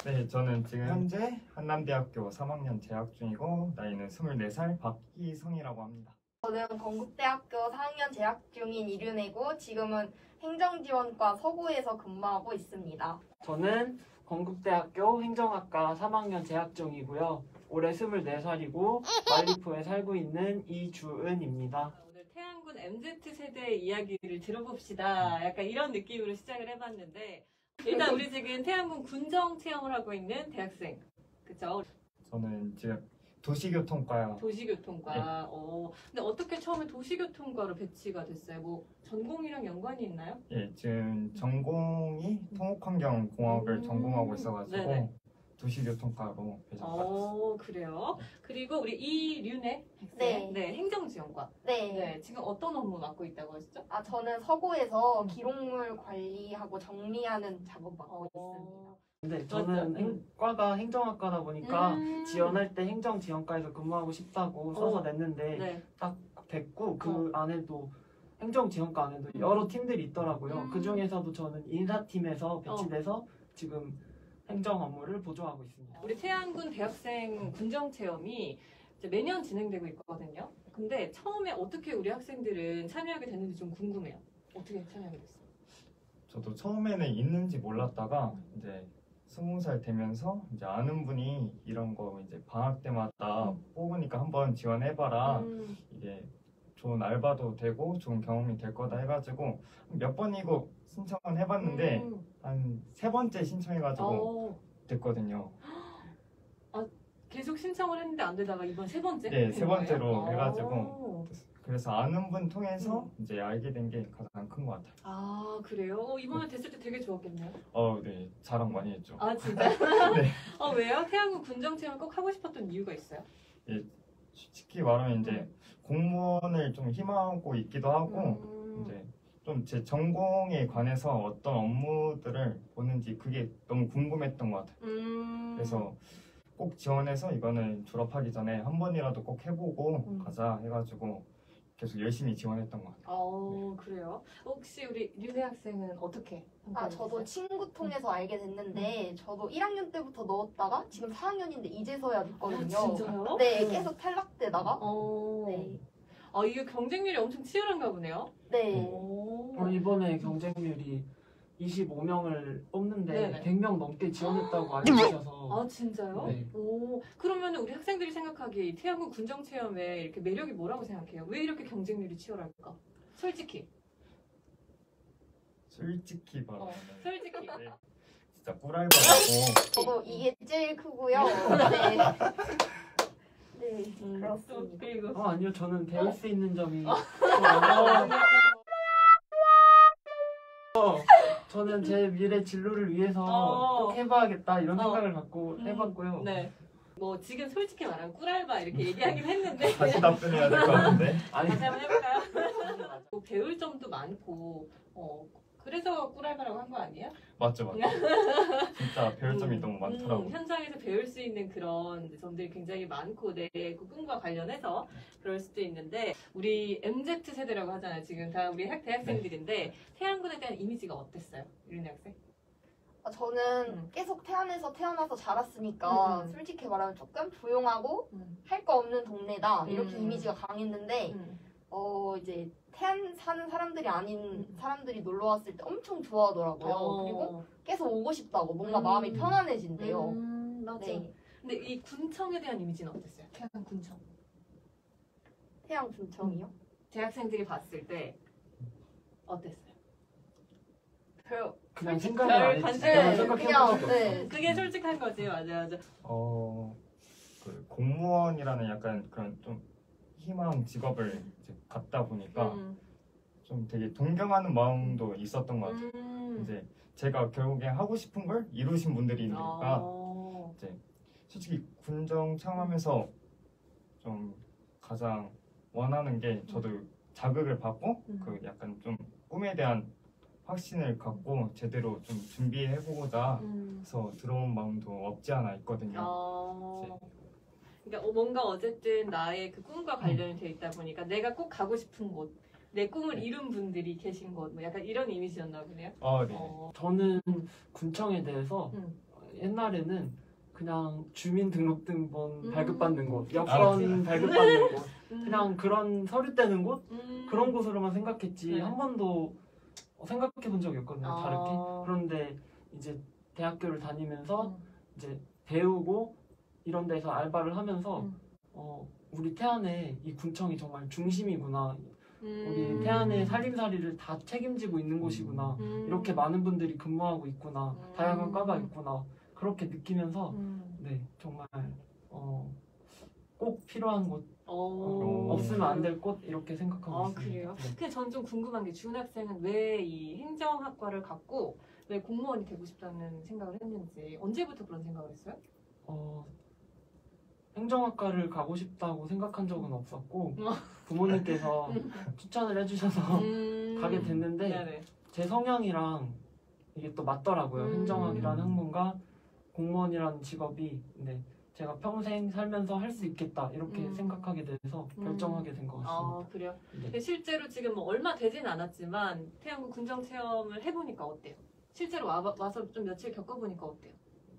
네, 저는 지금 현재 한남대학교 3학년 재학 중이고 나이는 24살 박희성이라고 합니다. 저는 건국대학교 4학년 재학 중인 이륜애고 지금은 행정지원과 서구에서 근무하고 있습니다. 저는 건국대학교 행정학과 3학년 재학 중이고요. 올해 24살이고 말리포에 살고 있는 이주은입니다. 오늘 태안군 MZ세대의 이야기를 들어봅시다. 약간 이런 느낌으로 시작을 해봤는데 일단 우리 지금 태안군 군정 체험을 하고 있는 대학생, 그쵸? 저는 지금 도시교통과요. 도시교통과. 네. 근데 어떻게 처음에 도시교통과로 배치가 됐어요? 뭐 전공이랑 연관이 있나요? 예, 지금 전공이 토목환경공학을 전공하고 있어가지고 네네. 도시교통과로 배정받았어요. 그래요. 그리고 우리 이륜애 학생, 네. 네, 행정지원과. 네. 네, 지금 어떤 업무 맡고 있다고 하셨죠? 저는 서구에서 기록물 관리하고 정리하는 작업 맡고 있습니다. 근데 저는 과가 행정학과다 보니까 지원할 때 행정지원과에서 근무하고 싶다고 써서 냈는데 네. 딱 됐고 그 안에도 행정지원과 안에도 여러 팀들이 있더라고요. 그 중에서도 저는 인사팀에서 배치돼서 지금 행정 업무를 보조하고 있습니다. 우리 태안군 대학생 군정체험이 이제 매년 진행되고 있거든요. 근데 처음에 어떻게 우리 학생들은 참여하게 됐는지 좀 궁금해요. 어떻게 참여하게 됐어요? 저도 처음에는 있는지 몰랐다가 이제 20살 되면서 이제 아는 분이 이런 거 이제 방학 때마다 뽑으니까 한번 지원해봐라. 이게 좋은 알바도 되고 좋은 경험이 될 거다 해가지고 몇 번이고 신청은 해봤는데 한 3번째 신청해가지고 됐거든요. 계속 신청을 했는데 안 되다가 이번 3번째? 네, 된 3번째로 거예요? 해가지고 그래서 아는 분 통해서 이제 알게 된 게 가장 큰 것 같아요. 아, 그래요? 이번에 됐을 때 되게 좋았겠네요. 네, 자랑 많이 했죠. 아, 진짜? 네. 왜요? 태안군 군정체험 꼭 하고 싶었던 이유가 있어요? 예, 솔직히 말하면 이제 공무원을 좀 희망하고 있기도 하고 이제 좀 제 전공에 관해서 어떤 업무들을 보는지 그게 너무 궁금했던 것 같아요. 그래서 꼭 지원해서 이거는 졸업하기 전에 한 번이라도 꼭 해보고 가자 해가지고 계속 열심히 지원했던 것 같아요. 그래요? 혹시 우리 류혜 학생은 어떻게? 저도 친구 통해서 알게 됐는데 저도 1학년 때부터 넣었다가 지금 4학년인데 이제서야 됐거든요. 진짜요? 네, 계속 탈락되다가. 네. 이게 경쟁률이 엄청 치열한가 보네요. 네. 이번에 경쟁률이 25명을 뽑는데 네네. 100명 넘게 지원했다고 알려주셔서 아, 진짜요? 네. 그러면 우리 학생들이 생각하기에 이 태안군 군정체험의 이렇게 매력이 뭐라고 생각해요? 왜 이렇게 경쟁률이 치열할까? 솔직히. 솔직히 말하면 솔직히. 네, 진짜 꿀알바라고. 저도 이게 제일 크고요. 네. 네, 그렇습니다. 그리고 아니요, 저는 배울 수 있는 점이 저는 제 미래 진로를 위해서 꼭 해봐야겠다 이런 생각을 갖고 해봤고요. 네. 뭐 지금 솔직히 말하면 꿀알바 이렇게 얘기하긴 했는데 다시 답변해야 될 것 같은데. 다시 한번 해볼까요? 뭐 배울 점도 많고 그래서 꿀알바라고 한 거 아니에요? 맞죠. 진짜 배울 점이 너무 많더라고요. 현장에서 배울 수 있는 그런 점들이 굉장히 많고 내 그 꿈과 관련해서 그럴 수도 있는데 우리 MZ세대라고 하잖아요. 지금 다 우리 대학생들인데 태안군에 대한 이미지가 어땠어요? 이런 학생? 저는 계속 태안에서 태어나서 자랐으니까 솔직히 말하면 조금 조용하고 할 거 없는 동네다 이렇게 이미지가 강했는데 이제 태안 사는 사람들이 아닌 사람들이 놀러 왔을 때 엄청 좋아하더라고요. 그리고 계속 오고 싶다고 뭔가 마음이 편안해진대요. 맞아. 네. 근데 이 군청에 대한 이미지는 어땠어요? 태안 군청. 태안 군청이요? 대학생들이 봤을 때 어땠어요? 그냥 생각을 안 했지. 네, 생각해본 그냥 적이 네. 그게 솔직한 거지. 맞아. 그 공무원이라는 약간 그런 좀 희망 직업을 이제 갖다 보니까 좀 되게 동경하는 마음도 있었던 것 같아요. 이제 제가 결국에 하고 싶은 걸 이루신 분들이니까 이제 솔직히 군정 체험하면서 좀 가장 원하는 게 저도 자극을 받고 그 약간 좀 꿈에 대한 확신을 갖고 제대로 좀 준비해보고자 해서 들어온 마음도 없지 않아 있거든요. 그러니까 뭔가 어쨌든 나의 그 꿈과 관련이 돼 있다 보니까 내가 꼭 가고 싶은 곳, 내 꿈을 이룬 분들이 계신 곳, 뭐 약간 이런 이미지였나 보네요. 네. 저는 군청에 대해서 옛날에는 그냥 주민등록등본 음. 발급받는 곳, 아, 여권 발급받는 곳, 그냥 그런 서류 떼는 곳 그런 곳으로만 생각했지 네. 한 번도 생각해 본 적이 없거든요. 아. 다르게. 그런데 이제 대학교를 다니면서 이제 배우고 이런 데서 알바를 하면서 우리 태안의 이 군청이 정말 중심이구나. 우리 태안의 살림살이를 다 책임지고 있는 곳이구나. 이렇게 많은 분들이 근무하고 있구나. 다양한 과가 있구나. 그렇게 느끼면서 네 정말 꼭 필요한 곳, 없으면 안 될 곳 이렇게 생각하고 아, 있습니다. 그래요? 네. 근데 전 좀 궁금한 게 주은 학생은 왜 이 행정학과를 갖고 왜 공무원이 되고 싶다는 생각을 했는지 언제부터 그런 생각을 했어요? 행정학과를 가고 싶다고 생각한 적은 없었고 부모님께서 추천을 해주셔서 가게 됐는데 네네. 제 성향이랑 이게 또 맞더라고요. 행정학이라는 학문과 공무원이라는 직업이. 근데 제가 평생 살면서 할 수 있겠다 이렇게 생각하게 돼서 결정하게 된 것 같습니다. 아, 그래요? 네. 근데 실제로 지금 뭐 얼마 되진 않았지만 태양군 군정 체험을 해보니까 어때요? 실제로 와서 좀 며칠 겪어보니까 어때요?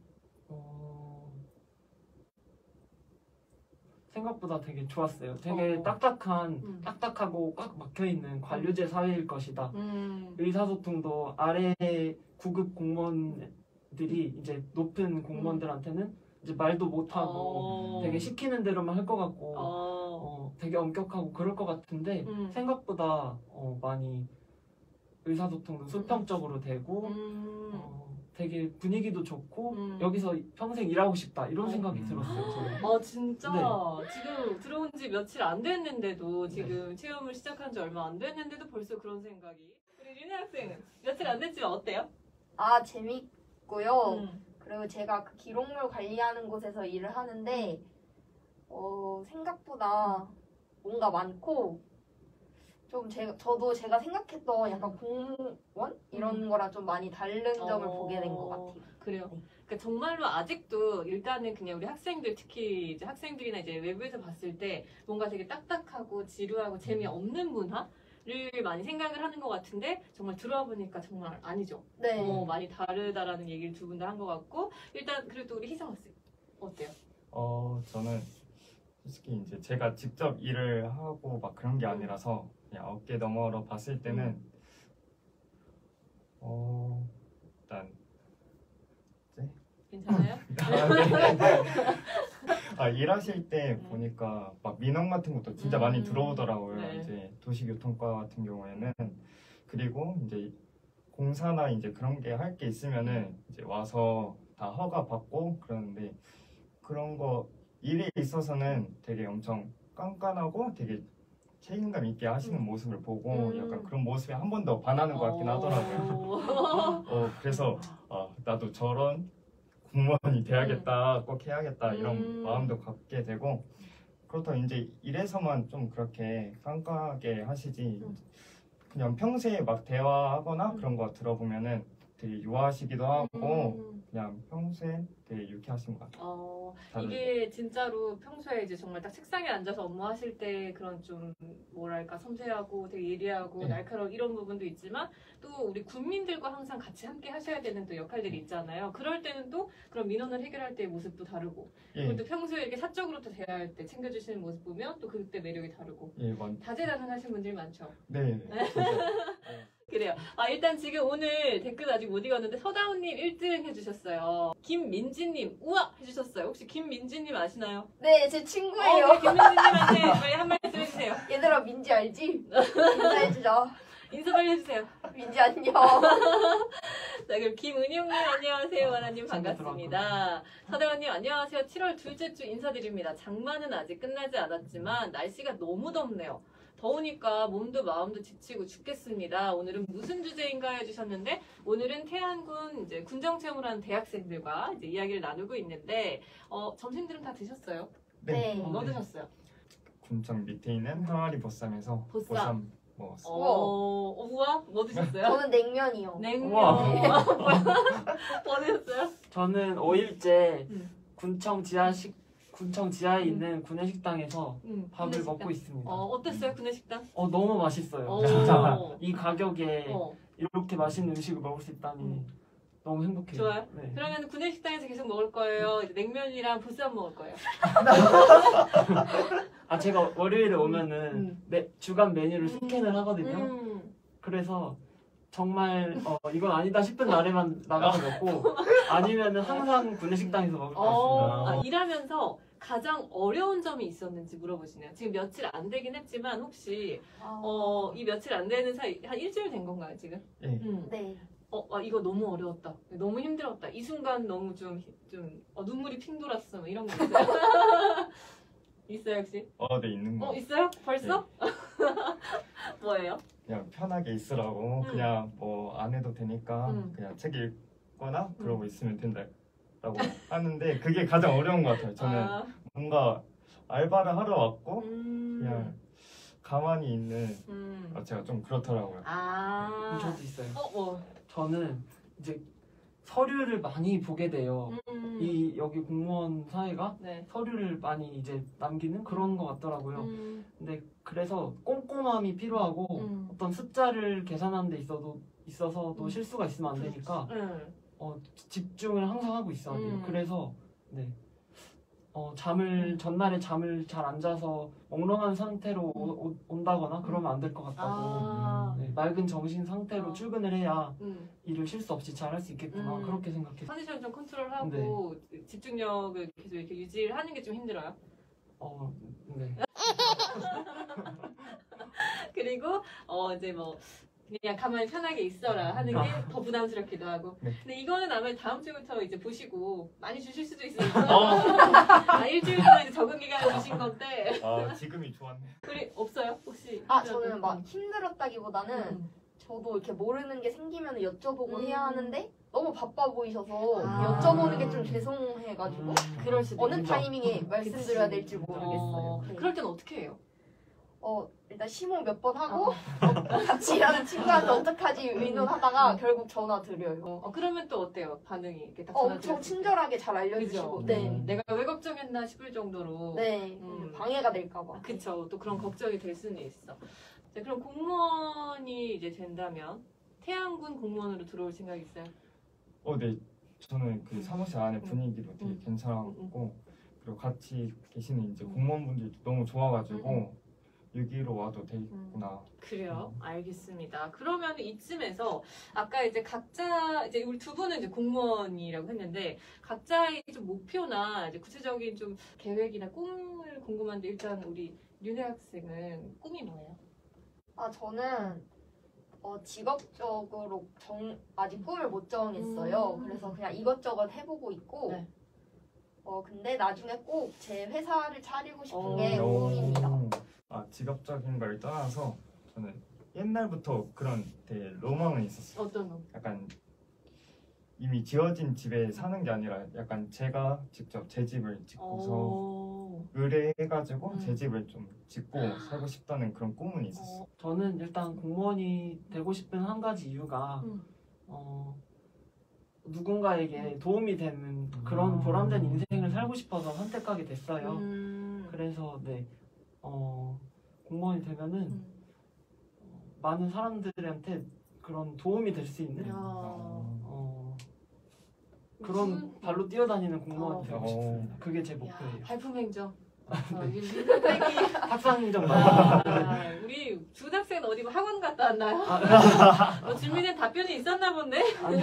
생각보다 되게 좋았어요. 되게 딱딱하고 꽉 막혀있는 관료제 사회일 것이다. 의사소통도 아래 9급 공무원들이 이제 높은 공무원들한테는 이제 말도 못하고 되게 시키는 대로만 할 것 같고 되게 엄격하고 그럴 것 같은데 생각보다 많이 의사소통도 수평적으로 되고 되게 분위기도 좋고 여기서 평생 일하고 싶다 이런 생각이 들었어요. 저는. 진짜? 네. 지금 들어온 지 며칠 안 됐는데도 지금 체험을 시작한 지 얼마 안 됐는데도 벌써 그런 생각이. 우리 윤혜 학생은 며칠 안 됐지만 어때요? 아, 재밌고요. 그리고 제가 그 기록물 관리하는 곳에서 일을 하는데 생각보다 뭔가 많고 좀 저도 제가 생각했던 약간 공무원 이런 거랑 좀 많이 다른 점을 보게 된 것 같아요. 그래요. 그러니까 정말로 아직도 일단은 그냥 우리 학생들 특히 이제 학생들이나 이제 외부에서 봤을 때 뭔가 되게 딱딱하고 지루하고 재미없는 문화를 많이 생각을 하는 것 같은데 정말 들어와 보니까 정말 아니죠. 네. 많이 다르다라는 얘기를 두 분 다 한 것 같고 일단 그래도 우리 희성 학생 어때요? 저는 솔직히 이제 제가 직접 일을 하고 막 그런 게 아니라서 그냥 어깨 너머로 봤을 때는 일단 괜찮아요? 일하실 때 보니까 막 민원 같은 것도 진짜 많이 들어오더라고요. 네. 이제 도시교통과 같은 경우에는. 그리고 이제 공사나 이제 그런 게 할 게 있으면은 이제 와서 다 허가 받고 그러는데 그런 거 일에 있어서는 되게 엄청 깐깐하고 되게 책임감 있게 하시는 모습을 보고 약간 그런 모습에 한 번 더 반하는 것 같긴 하더라고요. 그래서 나도 저런 공무원이 돼야겠다, 꼭 해야겠다 이런 마음도 갖게 되고 그렇다고 이제 일에서만 좀 그렇게 깐깐하게 하시지 그냥 평소에 막 대화하거나 그런 거 들어보면은 되게 유하시기도 하고 그냥 평소에 되게 유쾌하신 것 같아요. 이게 진짜로 평소에 이제 정말 딱 책상에 앉아서 업무하실 때 그런 좀 뭐랄까 섬세하고 되게 예리하고 네. 날카로운 이런 부분도 있지만 또 우리 국민들과 항상 같이 함께 하셔야 되는 또 역할들이 있잖아요. 그럴 때는 또 그런 민원을 해결할 때의 모습도 다르고 그리고 또 평소에 이렇게 사적으로 또 대화할 때 챙겨주시는 모습 보면 또 그때 매력이 다르고 다재다능하신 분들이 많죠. 네. 그래요. 일단 지금 오늘 댓글 아직 못 읽었는데 서다운님 1등 해주셨어요. 김민지님 우와 해주셨어요. 혹시 김민지님 아시나요? 네, 제 친구예요. 네, 김민지님한테 빨리 한 말씀 해주세요. 얘들아, 민지 알지? 인사해주자. 인사 빨리 해주세요. 민지 안녕. 자, 그럼 김은용님 안녕하세요. 원아님 반갑습니다. 서다운님 안녕하세요. 7월 둘째 주 인사드립니다. 장마는 아직 끝나지 않았지만 날씨가 너무 덥네요. 더우니까 몸도 마음도 지치고 죽겠습니다. 오늘은 무슨 주제인가 해주셨는데 오늘은 태안군 이제 군정 체험을 하는 대학생들과 이제 이야기를 나누고 있는데 점심들은 다 드셨어요? 네. 뭐 드셨어요? 군청 밑에 있는 항아리 보쌈에서 보쌈 먹었어요. 우와 뭐 드셨어요? 저는 냉면이요. 냉면. 우와. 뭐 드셨어요? 저는 5일째 군청 지하에 있는 구내식당에서 밥을 구내식당. 먹고 있습니다. 어땠어요 구내식당? 너무 맛있어요. 오. 진짜 이 가격에 어. 이렇게 맛있는 음식을 먹을 수 있다니 너무 행복해요. 좋아요? 네. 그러면 구내식당에서 계속 먹을 거예요? 이제 냉면이랑 보쌈 먹을 거예요? 아 제가 월요일에 오면은 주간 메뉴를 스캔을 하거든요. 그래서 정말 이건 아니다 싶은 날에만 나가서 먹고 아니면은 항상 구내식당에서 먹을 것 같습니다. 일하면서 가장 어려운 점이 있었는지 물어보시네요. 지금 며칠 안 되긴 했지만 혹시 이 며칠 안 되는 사이 한 일주일 된 건가요 지금? 네. 네. 이거 너무 어려웠다. 너무 힘들었다. 이 순간 너무 좀 눈물이 핑 돌았어. 뭐 이런 거 있어요? 있어요 혹시? 네, 있는 거. 있어요? 벌써? 뭐예요? 그냥 편하게 있으라고 그냥 뭐 안 해도 되니까 그냥 책 읽거나 그러고 있으면 된다라고 하는데 그게 가장 어려운 것 같아요. 저는 뭔가 알바를 하러 왔고 그냥 가만히 있는 제가 좀 그렇더라고요. 저도 있어요. 뭐. 저는 이제 서류를 많이 보게 돼요. 여기 공무원 사회가 네. 서류를 많이 이제 남기는 그런 것 같더라고요. 근데 그래서 꼼꼼함이 필요하고 어떤 숫자를 계산하는 데 있어서도 실수가 있으면 안 되니까 집중을 항상 하고 있어야 돼요. 그래서 네. 전날에 잠을 잘 안 자서 멍롱한 상태로 온다거나 그러면 안 될 것 같다고. 네, 맑은 정신 상태로 출근을 해야 일을 실수 없이 잘 할 수 있겠구나. 그렇게 생각해요. 컨디션 좀 컨트롤하고 집중력을 계속 이렇게 유지를 하는 게 좀 힘들어요? 네. 그리고 이제 뭐 그냥 가만히 편하게 있어라 하는 게 더 부담스럽기도 하고. 근데 이거는 아마 다음 주부터 이제 보시고 많이 주실 수도 있어요. 일주일 동안 이제 적응 기간을 주신 건데. 지금이 좋았네. 없어요? 혹시? 저는 막 힘들었다기보다는 저도 이렇게 모르는 게 생기면 여쭤보고 해야 하는데 너무 바빠 보이셔서 여쭤보는 게 좀 죄송해가지고 그럴 수도 어느 있죠. 타이밍에 말씀드려야 될지 모르겠어요. 네. 그럴 땐 어떻게 해요? 일단 심호 몇 번 하고 같이 일하는 친구한테 어떡하지 의논하다가 결국 전화 드려요. 그러면 또 어때요? 반응이 이렇게 딱 엄청 친절하게 잘 알려주시고 그죠? 네. 내가 왜 걱정했나 싶을 정도로 네. 방해가 될까봐. 그쵸. 또 그런 걱정이 될 수는 있어. 자, 그럼 공무원이 이제 된다면 태양군 공무원으로 들어올 생각 있어요? 네. 저는 그 사무실 안에 분위기도 되게 괜찮았고 그리고 같이 계시는 이제 공무원분들도 너무 좋아가지고 여기로 와도 되겠구나. 그래요. 알겠습니다. 그러면 이쯤에서 아까 이제 각자 이제 우리 두 분은 이제 공무원이라고 했는데 각자의 좀 목표나 이제 구체적인 좀 계획이나 꿈을 궁금한데 일단 우리 윤혜 학생은 꿈이 뭐예요? 저는 직업적으로 아직 꿈을 못 정했어요. 그래서 그냥 이것저것 해보고 있고 네. 근데 나중에 꼭 제 회사를 차리고 싶은 게 꿈입니다. 직업적인 걸 떠나서 저는 옛날부터 그런 되게 로망은 있었어요. 어떤 거? 약간 이미 지어진 집에 사는 게 아니라 약간 제가 직접 제 집을 짓고서 의뢰해가지고 제 집을 좀 짓고 살고 싶다는 그런 꿈은 있었어요. 저는 일단 공무원이 되고 싶은 한 가지 이유가 누군가에게 도움이 되는 그런 보람된 인생을 살고 싶어서 선택하게 됐어요. 그래서 네, 공무원이 되면은 많은 사람들한테 그런 도움이 될 수 있는 그런 발로 뛰어다니는 공무원이 되고 싶습니다. 그게 제 목표예요. 발품행정. 학상행정 우리 중학생은 어디 학원 갔다 왔나요? 준비된 답변이 있었나 본데?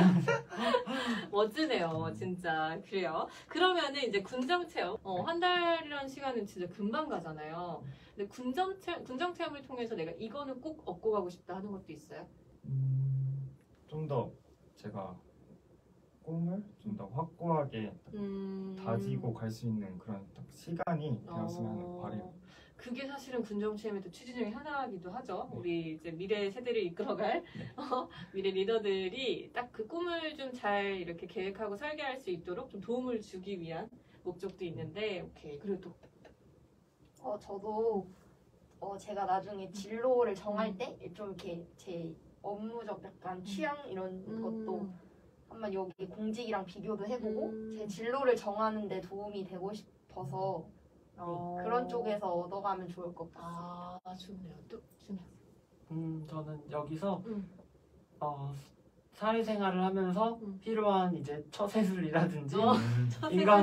멋지네요, 진짜. 그래요. 그러면은 이제 군정 체험. 한 달이라는 시간은 진짜 금방 가잖아요. 근데 군정 체험을 통해서 내가 이거는 꼭 얻고 가고 싶다 하는 것도 있어요? 좀 더 제가 꿈을 좀 더 확고하게 다지고 갈 수 있는 그런 딱 시간이 되었으면 바래요. 그게 사실은 군정 체험의 취지 중에 하나이기도 하죠. 우리 이제 미래 세대를 이끌어갈 미래 리더들이 딱 그 꿈을 좀 잘 이렇게 계획하고 설계할 수 있도록 좀 도움을 주기 위한 목적도 있는데, 오케이. 그리고 또 저도 제가 나중에 진로를 정할 때 좀 이렇게 제 업무적 약간 취향 이런 것도 한번 여기 공직이랑 비교도 해보고 제 진로를 정하는 데 도움이 되고 싶어서 그런 쪽에서 얻어가면 좋을 것 같아요. 좋네요. 또 준혜. 저는 여기서 사회생활을 하면서 필요한 이제 처세술이라든지 음.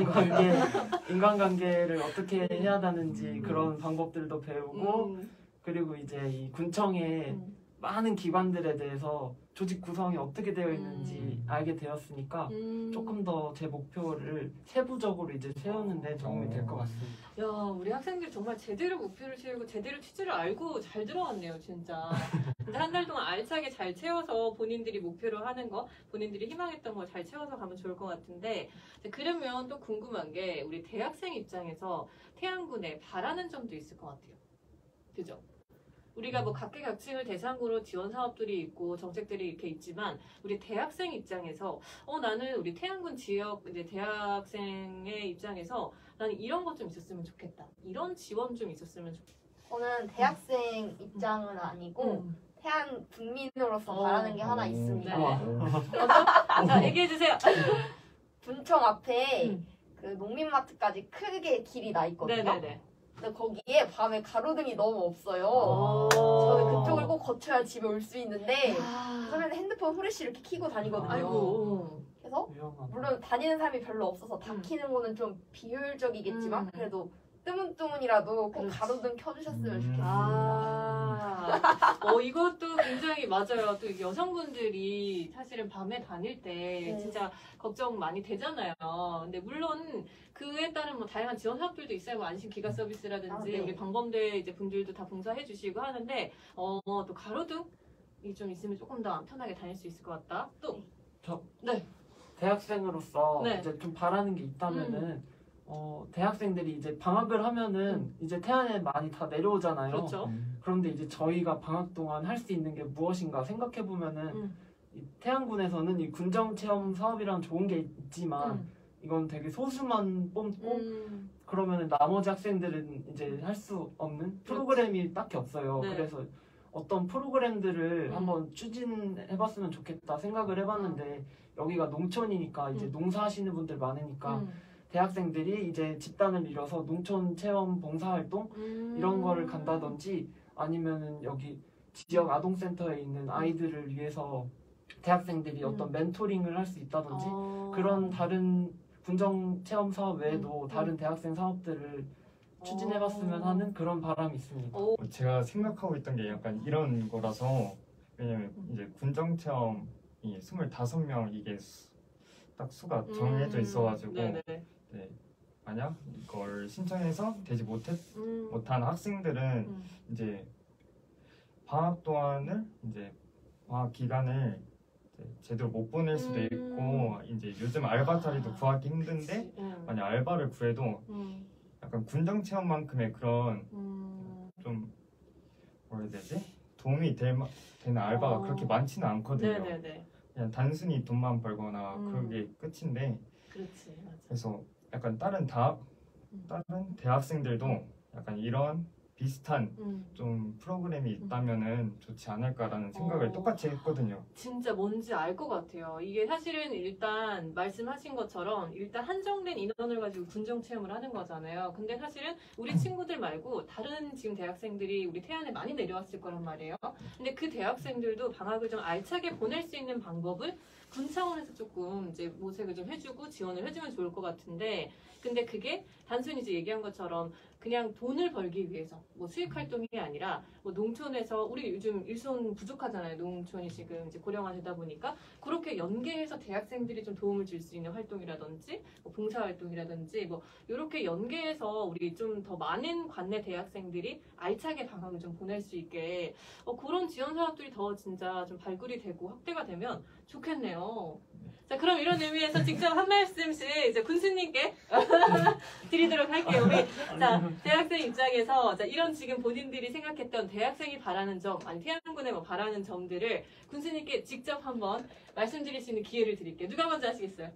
인간관계를 어떻게 해야 하는지 그런 방법들도 배우고 그리고 이제 이 군청의 많은 기관들에 대해서 조직 구성이 어떻게 되어 있는지 알게 되었으니까 조금 더 제 목표를 세부적으로 이제 세우는데 도움이 될 것 같습니다. 야, 우리 학생들 정말 제대로 목표를 세우고 제대로 취지를 알고 잘 들어왔네요, 진짜. 근데 한 달 동안 알차게 잘 채워서 본인들이 목표로 하는 거, 본인들이 희망했던 거 잘 채워서 가면 좋을 것 같은데, 그러면 또 궁금한 게 우리 대학생 입장에서 태안군에 바라는 점도 있을 것 같아요. 그죠? 우리가 뭐 각계각층을 대상으로 지원 사업들이 있고 정책들이 이렇게 있지만 우리 대학생 입장에서 나는 우리 태안군 지역 이제 대학생의 입장에서 나는 이런 것 좀 있었으면 좋겠다. 이런 지원 좀 있었으면 좋겠다. 저는 대학생 입장은 아니고 태안 국민으로서 바라는 게 하나 있습니다. 네. 자, 얘기해 주세요. 군청 앞에 그 농민마트까지 크게 길이 나 있거든요. 네네네. 근데 거기에 밤에 가로등이 너무 없어요. 저는 그쪽을 꼭 거쳐야 집에 올 수 있는데 그러면 핸드폰 후레쉬 이렇게 켜고 다니거든요. 아이고. 그래서 물론 다니는 사람이 별로 없어서 다 켜는 거는 좀 비효율적이겠지만 그래도 뜨문뜨문이라도 꼭 그렇지. 가로등 켜주셨으면 좋겠습니다. 이것도 굉장히 맞아요. 또 여성분들이 사실은 밤에 다닐 때 진짜 걱정 많이 되잖아요. 근데 물론 그에 따른 뭐 다양한 지원 사업들도 있어요. 뭐 안심 기가 서비스라든지 네. 우리 방범대 이제 분들도 다 봉사해 주시고 하는데 또 가로등이 좀 있으면 조금 더 편하게 다닐 수 있을 것 같다. 또 대학생으로서 네. 이제 좀 바라는 게 있다면은 대학생들이 이제 방학을 하면은 이제 태안에 많이 다 내려오잖아요. 그렇죠. 그런데 이제 저희가 방학 동안 할 수 있는 게 무엇인가 생각해 보면은 이 태안군에서는 이 군정 체험 사업이랑 좋은 게 있지만 이건 되게 소수만 뽑고 그러면은 나머지 학생들은 이제 할 수 없는 프로그램이 딱히 없어요. 네. 그래서 어떤 프로그램들을 한번 추진해봤으면 좋겠다 생각을 해봤는데 여기가 농촌이니까 이제 농사하시는 분들 많으니까 대학생들이 이제 집단을 이뤄서 농촌 체험 봉사활동 이런 거를 간다든지 아니면은 여기 지역 아동센터에 있는 아이들을 위해서 대학생들이 어떤 멘토링을 할 수 있다든지 그런 다른 군정 체험 사업 외에도 다른 대학생 사업들을 추진해봤으면 하는 그런 바람이 있습니다. 제가 생각하고 있던 게 약간 이런 거라서 왜냐면 이제 군정 체험이 25명 이게 딱 수가 정해져 있어가지고 네네. 네, 만약 이걸 신청해서 되지 못한 학생들은 이제 방학 동안을 이제 방학 기간을 이제 제대로 못 보낼 수도 있고 이제 요즘 알바 자리도 구하기 힘든데 만약 알바를 구해도 약간 군정 체험만큼의 그런 좀 뭐라 해야 되지? 도움이 되는 알바가 그렇게 많지는 않거든요. 네네네. 그냥 단순히 돈만 벌거나 그게 끝인데 그렇지. 맞아. 그래서 약간 다른 대학생들도 약간 이런 비슷한 좀 프로그램이 있다면은 좋지 않을까라는 생각을 똑같이 했거든요. 진짜 뭔지 알 것 같아요. 이게 사실은 일단 말씀하신 것처럼 일단 한정된 인원을 가지고 군정 체험을 하는 거잖아요. 근데 사실은 우리 친구들 말고 다른 지금 대학생들이 우리 태안에 많이 내려왔을 거란 말이에요. 근데 그 대학생들도 방학을 좀 알차게 보낼 수 있는 방법을 군 차원에서 조금 이제 모색을 좀 해주고 지원을 해주면 좋을 것 같은데, 근데 그게 단순히 이제 얘기한 것처럼 그냥 돈을 벌기 위해서 뭐 수익 활동이 아니라 뭐 농촌에서 우리 요즘 일손 부족하잖아요. 농촌이 지금 이제 고령화되다 보니까 그렇게 연계해서 대학생들이 좀 도움을 줄 수 있는 활동이라든지 뭐 봉사 활동이라든지 뭐 이렇게 연계해서 우리 좀 더 많은 관내 대학생들이 알차게 방학을 좀 보낼 수 있게 그런 지원 사업들이 더 진짜 좀 발굴이 되고 확대가 되면 좋겠네요. 자, 그럼 이런 의미에서 직접 한 말씀씩 이제 군수님께 드리도록 할게요. 우리 자, 대학생 입장에서 자, 이런 지금 본인들이 생각했던 대학생이 바라는 점, 아니 태안군에 뭐 바라는 점들을 군수님께 직접 한번 말씀드릴 수 있는 기회를 드릴게요. 누가 먼저 하시겠어요?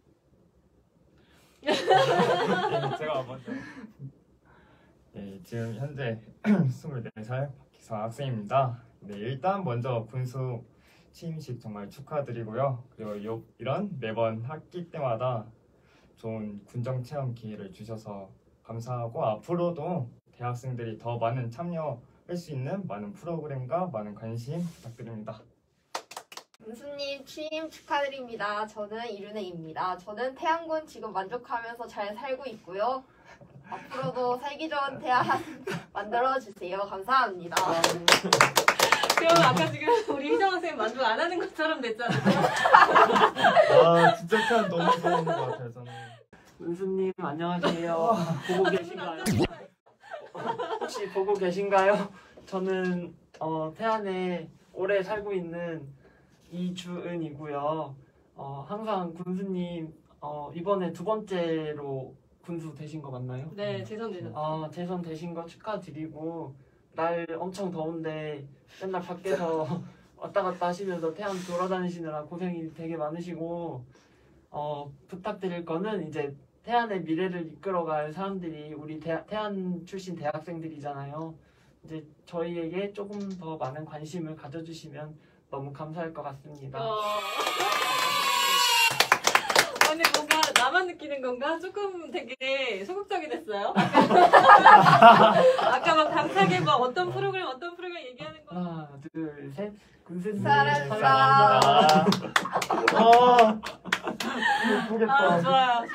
제가 먼저. 네, 지금 현재 24살 박기서 학생입니다. 네, 일단 먼저 군수 취임식 정말 축하드리고요. 그리고 이런 매번 학기 때마다 좋은 군정 체험 기회를 주셔서 감사하고 앞으로도 대학생들이 더 많은 참여할 수 있는 많은 프로그램과 많은 관심 부탁드립니다. 은수님 취임 축하드립니다. 저는 이륜혜입니다. 저는 태안군 지금 만족하면서 잘 살고 있고요. 앞으로도 살기 좋은 태안 만들어주세요. 감사합니다. 그러면 아까 지금 우리 희정 선생님 만족 안 하는 것처럼 됐잖아요. 아 진짜 태안 너무 좋은 것 같아요 저는. 은수님 안녕하세요. 보고 계신가요? 혹시 보고 계신가요? 저는 태안에 오래 살고 있는 이주은이고요. 항상 군수님 이번에 2번째로 군수 되신 거 맞나요? 네, 재선되셨어요. 재선 되신 거 축하드리고 날 엄청 더운데 맨날 밖에서 왔다 갔다 하시면서 태안 돌아다니시느라 고생이 되게 많으시고 부탁드릴 거는 이제 태안의 미래를 이끌어갈 사람들이 우리 태안 출신 대학생들이잖아요. 이제 저희에게 조금 더 많은 관심을 가져주시면 너무 감사할 것 같습니다. 아니 뭔가 나만 느끼는 건가? 조금 되게 소극적이 됐어요. 아까 막 감사하게 막 어떤 프로그램 얘기하는 거. 하나, 둘, 셋. 군수님 사랑합니다. 예쁘겠다. 좋아요.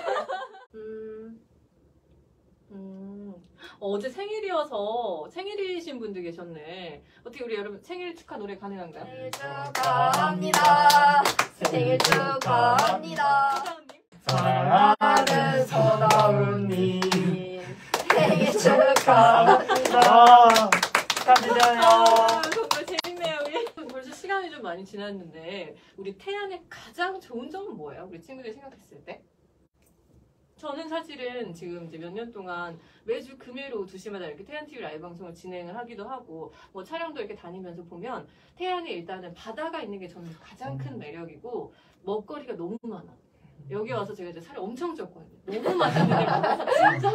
어제 생일이어서 생일이신 분들 계셨네. 어떻게 우리 여러분 생일 축하 노래 가능한가요? 생일 축하합니다. 생일 축하합니다. 사장님. 사랑하는 서다운님 생일 축하합니다. 축하드려요. 정말 재밌네요. 우리 벌써 시간이 좀 많이 지났는데 우리 태안의 가장 좋은 점은 뭐예요? 우리 친구들이 생각했을 때? 저는 사실은 지금 이제 몇 년 동안 매주 금요일 오후 2시마다 이렇게 태안TV 라이브 방송을 진행을 하기도 하고 뭐 촬영도 이렇게 다니면서 보면 태안에 일단은 바다가 있는 게 저는 가장 큰 매력이고 먹거리가 너무 많아. 여기 와서 제가 이제 살이 엄청 쪘거든요. 너무 맛있는 데 먹어서 진짜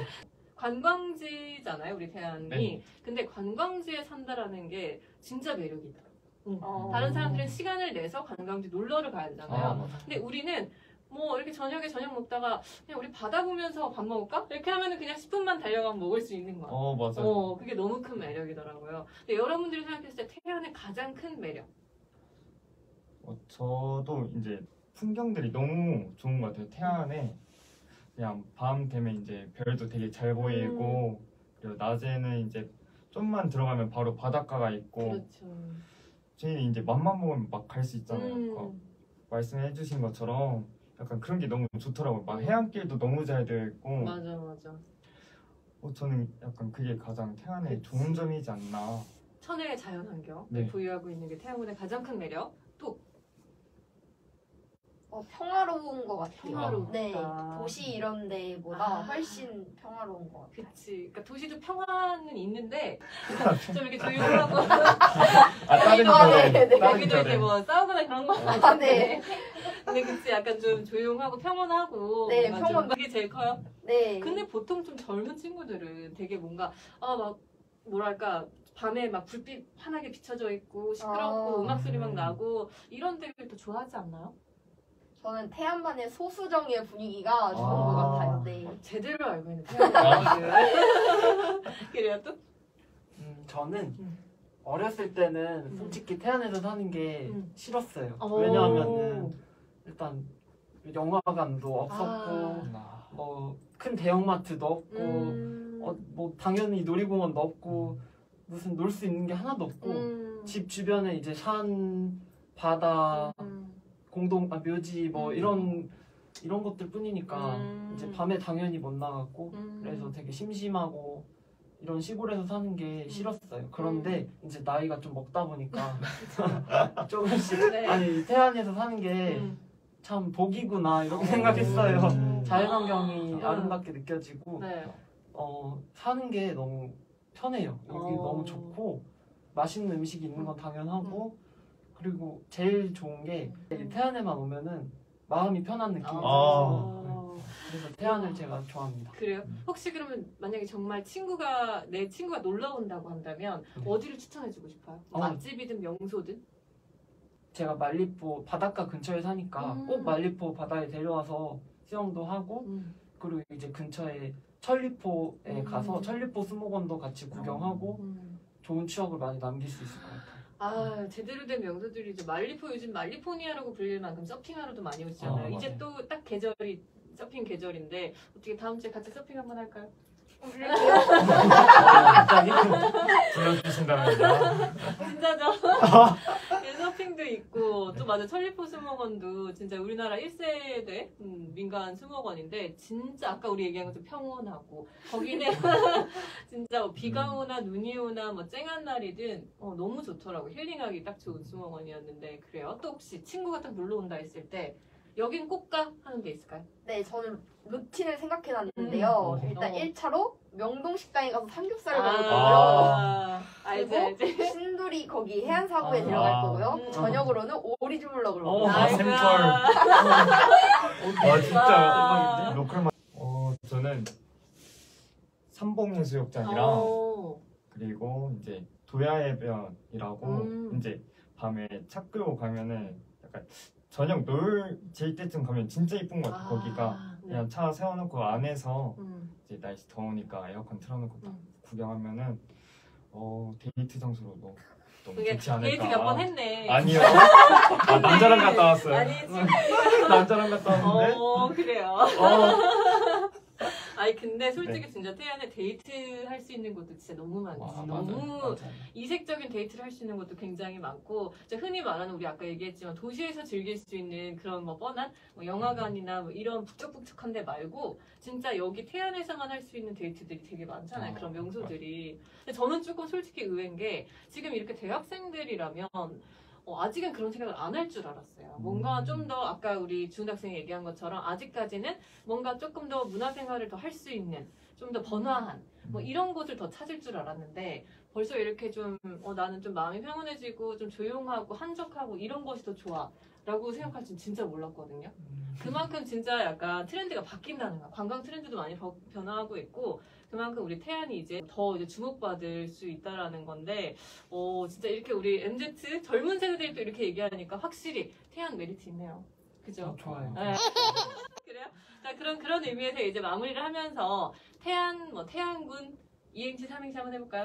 관광지잖아요, 우리 태안이. 네. 근데 관광지에 산다라는 게 진짜 매력이다. 다른 사람들은 시간을 내서 관광지 놀러를 가야 되잖아요. 근데 우리는 뭐 이렇게 저녁에 저녁 먹다가 그냥 우리 바다 보면서 밥 먹을까? 이렇게 하면은 그냥 10분만 달려가면 먹을 수 있는 거야. 맞아요. 그게 너무 큰 매력이더라고요. 근데 여러분들이 생각했을 때 태안의 가장 큰 매력. 저도 이제 풍경들이 너무 좋은 것 같아요. 태안에 그냥 밤 되면 이제 별도 되게 잘 보이고 그리고 낮에는 이제 좀만 들어가면 바로 바닷가가 있고 그렇죠. 저희는 이제 맘만 먹으면 막 갈 수 있잖아요. 말씀해주신 것처럼 약간 그런 게 너무 좋더라고요. 막 해안길도 너무 잘 되어 있고 맞아. 저는 약간 그게 가장 태안의 좋은 점이지 않나. 천혜의 자연환경을 네. 부여하고 있는 게 태안군의 가장 큰 매력. 또 평화로운 것 같아요. 평화롭다. 네, 도시 이런 데보다 아. 훨씬 평화로운 것 같아요. 그치. 그러니까 도시도 평화는 있는데 좀 이렇게 조용하고 다른 네, 절에 네. 다른 여기도 이제 절에 뭐 싸우거나 그런 거 아, 네. 근데 그치 약간 좀 조용하고 평온하고 네, 뭔가 좀 평온. 그게 제일 커요. 네. 근데 보통 좀 젊은 친구들은 되게 뭔가 막 뭐랄까 밤에 막 불빛 환하게 비춰져 있고 시끄럽고 음악 소리 막 나고 이런 데를 더 좋아하지 않나요? 저는 태안만의 소수정의 분위기가 좋은 것 같아요. 네. 제대로 알고 있는 태양이거든. 그래요 또? 저는 어렸을 때는 솔직히 태안에서 사는 게 싫었어요. 오. 왜냐하면은 일단 영화관도 없었고 뭐 큰 대형마트도 없고 뭐 당연히 놀이공원도 없고 무슨 놀 수 있는 게 하나도 없고 집 주변에 이제 산, 바다, 묘지 뭐 이런 것들 뿐이니까 이제 밤에 당연히 못 나갔고 그래서 되게 심심하고 이런 시골에서 사는 게 싫었어요. 그런데 이제 나이가 좀 먹다 보니까 조금씩 네. 아니 태안에서 사는 게 참 복이구나 이렇게 생각했어요. 자연환경이 아름답게 느껴지고 네. 사는 게 너무 편해요. 여기 너무 좋고 맛있는 음식이 있는 건 당연하고 그리고 제일 좋은 게 태안에만 오면은 마음이 편한 느낌이 들어서 그래서 태안을 제가 좋아합니다. 그래요? 혹시 그러면 만약에 정말 내 친구가 놀러 온다고 한다면 어디를 추천해주고 싶어요? 맛집이든 명소든? 제가 말리포 바닷가 근처에 사니까 꼭 말리포 바다에 데려와서 수영도 하고 그리고 이제 근처에 천리포에 가서 천리포 수목원도 같이 구경하고 좋은 추억을 많이 남길 수 있을 것 같아요. 아, 제대로 된 명소들이죠. 말리포, 요즘 말리포니아라고 불릴 만큼 서핑하러도 많이 오시잖아요. 이제 맞아요. 또 딱 계절이 서핑 계절인데 어떻게 다음 주에 같이 서핑 한번 할까요? 갑자기 불러주신다면요. 진짜죠? 예, 서핑도 있고 또 맞아 천리포 수목원도 진짜 우리나라 1세대 민간 수목원인데 진짜 아까 우리 얘기한 것처럼 평온하고 거기는 진짜 뭐 비가 오나 눈이 오나 뭐 쨍한 날이든 너무 좋더라고. 힐링하기 딱 좋은 수목원이었는데 그래요. 또 혹시 친구가 딱 놀러 온다 했을 때 여긴 꼭 가 하는 게 있을까요? 네, 저는 루틴을 생각해놨는데요. 일단 1차로 명동식당에 가서 삼겹살을 먹을 거고요. 알지 그리고 알지. 신도리 거기 해안사고에 들어갈 거고요. 저녁으로는 오리 주물럭을 먹을 아, 거고요. 샘플. 와, 진짜 와. 로컬 맛. 저는 삼봉해수욕장이랑 그리고 이제 도야해변이라고 이제 밤에 차 끌고 가면은 약간 저녁 질 때쯤 가면 진짜 이쁜 것 같아요. 거기가 그냥 차 세워놓고 안에서 이제 날씨 더우니까 에어컨 틀어놓고 딱 구경하면은 데이트 장소로도 너무 좋지 않을까. 데이트 몇 번 했네. 아니요. 남자랑 갔다 왔어요. 아니 지금 남자랑 갔다 왔는데. 그래요. 아니 근데 솔직히 진짜 태안에 데이트 할 수 있는 곳도 진짜 너무 많지. 너무 이색적인 데이트를 할 수 있는 것도 굉장히 많고 흔히 말하는 우리 아까 얘기했지만 도시에서 즐길 수 있는 그런 뭐 뻔한 뭐 영화관이나 뭐 이런 북적북적한 데 말고 진짜 여기 태안에서만 할 수 있는 데이트들이 되게 많잖아요. 그런 명소들이. 근데 저는 조금 솔직히 의외인 게 지금 이렇게 대학생들이라면 아직은 그런 생각을 안 할 줄 알았어요. 뭔가 좀 더 아까 우리 주은 학생이 얘기한 것처럼 아직까지는 뭔가 조금 더 문화생활을 더 할 수 있는 좀 더 번화한 뭐 이런 곳을 더 찾을 줄 알았는데 벌써 이렇게 좀 나는 좀 마음이 평온해지고 좀 조용하고 한적하고 이런 것이 더 좋아 라고 생각할 줄 진짜 몰랐거든요. 그만큼 진짜 약간 트렌드가 바뀐다는 거야. 관광 트렌드도 많이 변화하고 있고 그만큼 우리 태안이 이제 더 이제 주목받을 수 있다라는 건데 진짜 이렇게 우리 MZ 젊은 세대들이 또 이렇게 얘기하니까 확실히 태안 메리트 있네요. 그죠? 좋아요. 네. 그래요? 자 그런 의미에서 이제 마무리를 하면서 태안군 2행시 3행시 한번 해볼까요?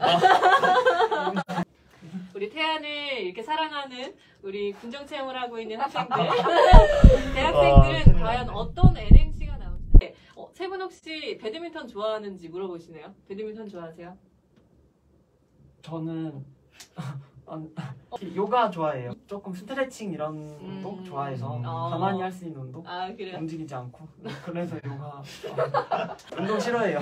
우리 태안을 이렇게 사랑하는 우리 군정체험을 하고 있는 학생들 대학생들은 과연 어떤 N행시가 나오시나요? 세 분 혹시 배드민턴 좋아하는지 물어보시네요. 배드민턴 좋아하세요? 저는 요가 좋아해요. 조금 스트레칭 이런 운동 좋아해서 가만히 할 수 있는 운동 아 그래요? 움직이지 않고 그래서 요가 운동 싫어해요.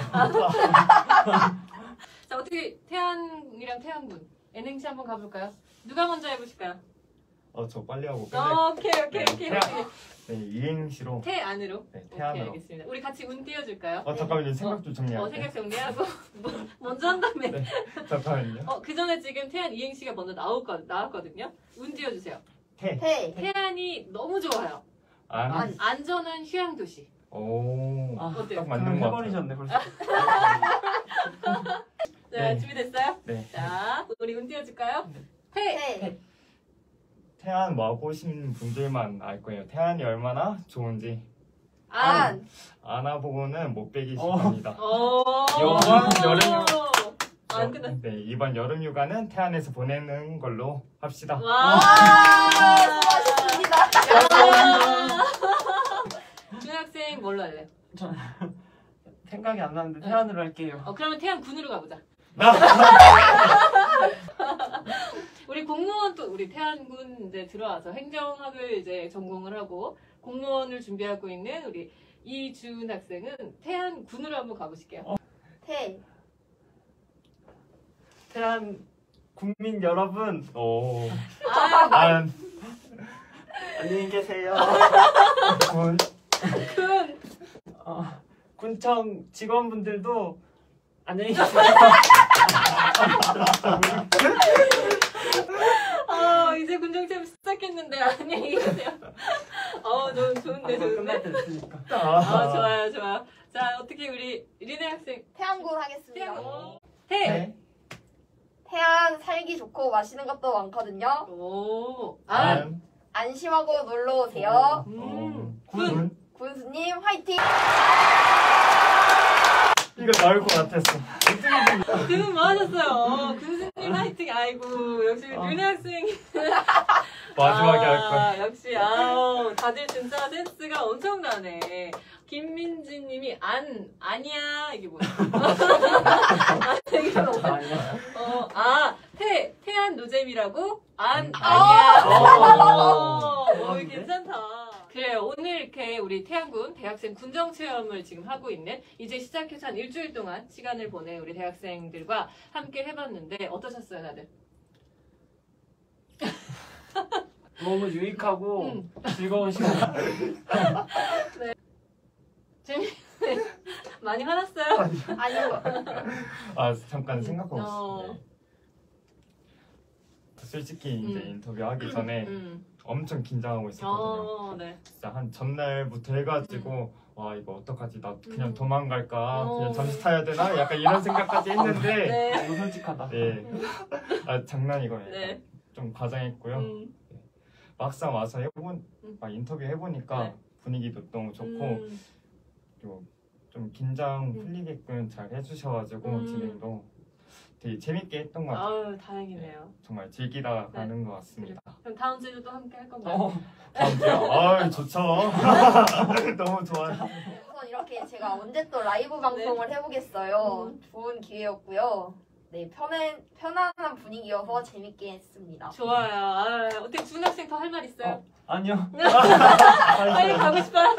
자 어떻게 태안이랑 태안군 N행시 한번 가볼까요? 누가 먼저 해보실까요? 저 빨리 하고 오케이. 네, 이행시로. 태안으로? 네, 태안으로. 오케이, 알겠습니다. 우리 같이 운 띄워줄까요? 잠깐만요. 생각 좀 정리할게요. 생각 정리하고 먼저 한다며. 네, 잠깐만요. 그 전에 지금 태안 이행시가 먼저 나왔거든요. 운 띄워주세요. 태안이 너무 좋아요. 안전한 휴양도시. 오, 어때요? 딱 맞는 것 같아요. 해버리셨네 벌써. 자, 네. 준비됐어요? 네. 자, 우리 운 띄워줄까요? 태안 와보신 분들만 알 거예요. 태안이 얼마나 좋은지. 안아보고는 못 빼기실 겁니다. 이번 안 끝났어. 네, 이번 여름 휴가는 태안에서 보내는 걸로 합시다. 와, 수고하셨습니다. 주은 학생 뭘로 할래? 생각이 안 나는데 태안으로 할게요. 그러면 태안 군으로 가보자. 우리 공무원 또 우리 태안군 이제 들어와서 행정학을 이제 전공을 하고 공무원을 준비하고 있는 우리 이주은 학생은 태안군으로 한번 가보실게요. 태안 국민 여러분 안녕히 계세요. 군. 군청 직원분들도 안녕히 계세요. 이제 군정체험 시작했는데 안녕히 계세요. 너무 좋은데. 끝날 때 됐으니까. 좋아요. 자, 어떻게 우리 리네 학생 태안군 하겠습니다. 태안 살기 좋고 맛있는 것도 많거든요. 안심하고 놀러 오세요. 군수님 화이팅! 이거 나올 것 같았어. 그분 뭐 하셨어요? 군수님 태양님 화이팅. 아이고 역시 윤혜 학생. 마지막에 할 거야. 역시 다들 진짜 센스가 엄청나네. 김민지님이 아니야 이게 뭐야? 태안 노잼이라고? 아니야. 괜찮다. 그래요. 오늘 이렇게 우리 태안군 대학생 군정 체험을 지금 하고 있는 이제 시작해서 한 일주일 동안 시간을 보낸 우리 대학생들과 함께 해봤는데 어떠셨어요, 다들? 너무 유익하고 즐거운 시간. 네. 재밌네. 많이 화났어요? 아니요. 잠깐 생각하고 있어요. 솔직히 이제 인터뷰하기 전에 엄청 긴장하고 있었거든요. 네. 진짜 한 전날부터 해가지고 와 이거 어떡하지? 나 그냥 도망갈까? 그냥 잠수 타야 되나? 약간 이런 생각까지 했는데 네. 너무 솔직하다. 네. 장난이고요. 네. 좀 과장했고요. 막상 와서 인터뷰 해보니까 네. 분위기도 너무 좋고 그리고 좀 긴장 풀리게끔 잘 해주셔가지고 진행도 되게 재밌게 했던 것 같아요. 아유, 다행이네요. 정말 즐기다 가는 것 같습니다. 그럼 다음 주에도 또 함께 할 건가요? 다음 주요? 좋죠. 너무 좋아요. 우선 이렇게 제가 언제 또 라이브 방송을 해보겠어요. 좋은 기회였고요. 네, 편안한 분위기여서 재밌게 했습니다. 좋아요. 어떻게 준 학생 더 할 말 있어요? 아니요. 빨리 가고 싶어요?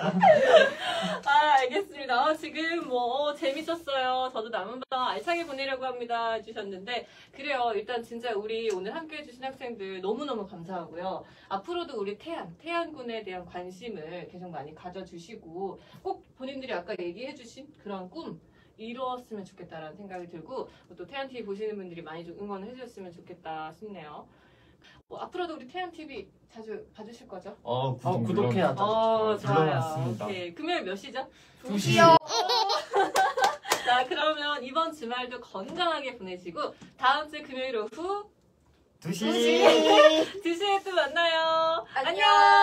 알겠습니다. 지금 재밌었어요. 저도 남은 밤 알차게 보내려고 합니다. 해주셨는데, 그래요. 일단 진짜 우리 오늘 함께 해주신 학생들 너무너무 감사하고요. 앞으로도 우리 태안군에 대한 관심을 계속 많이 가져주시고, 꼭 본인들이 아까 얘기해주신 그런 꿈, 이루었으면 좋겠다라는 생각이 들고, 또 태안TV 보시는 분들이 많이 좀 응원을 해주셨으면 좋겠다 싶네요. 앞으로도 우리 태안TV 자주 봐주실 거죠? 구독해야죠. 좋아요. 불러놨습니다. 오케이. 금요일 몇 시죠? 2시요. 자, 그러면 이번 주말도 건강하게 보내시고 다음 주 금요일 오후 2시. 2시에 또 만나요. 안녕.